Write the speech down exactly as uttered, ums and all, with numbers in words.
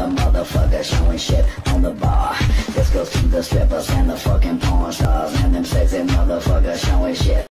motherfucker showing shit on the bar. This goes to the strippers and the fucking porn stars and them sexy motherfuckers showing shit.